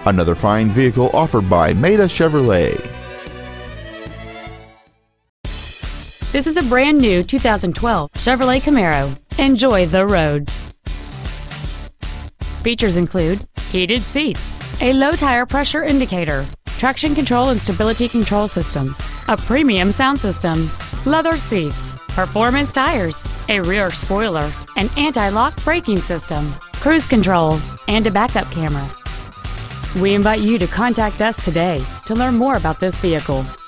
Another fine vehicle offered by Maita Chevrolet. This is a brand new 2012 Chevrolet Camaro. Enjoy the road. Features include heated seats, a low tire pressure indicator, traction control and stability control systems, a premium sound system, leather seats, performance tires, a rear spoiler, an anti-lock braking system, cruise control, and a backup camera. We invite you to contact us today to learn more about this vehicle.